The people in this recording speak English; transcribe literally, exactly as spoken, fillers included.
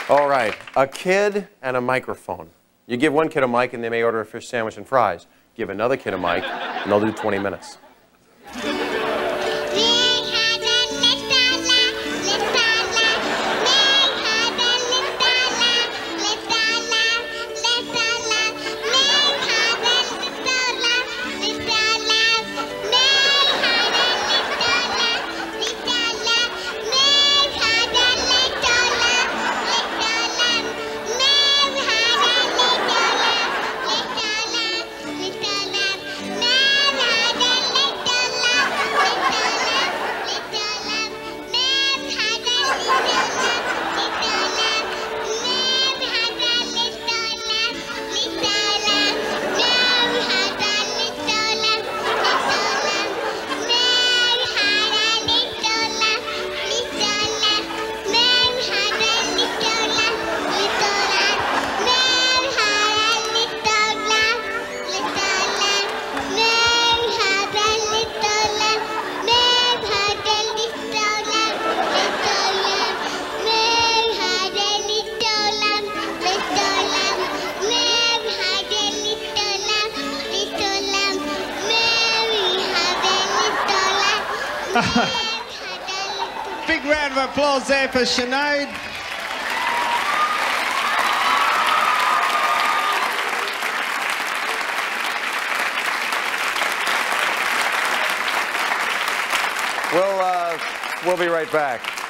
All right, a kid and a microphone. You give one kid a mic and they may order a fish sandwich and fries. Give another kid a mic and they'll do twenty minutes. Big round of applause there for Sinead. We'll, uh, we'll be right back.